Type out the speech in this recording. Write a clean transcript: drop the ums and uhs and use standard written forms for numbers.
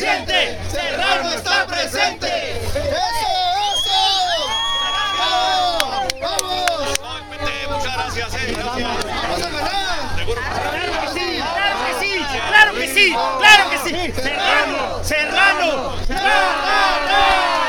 suficiente. Serrano está presente. ¡Eso! ¡Vamos! Muchas gracias. ¡Vamos a ganar! Seguro. ¡Claro que sí! ¡Claro que sí! ¡Serrano! ¡Serrano! ¡Serrano!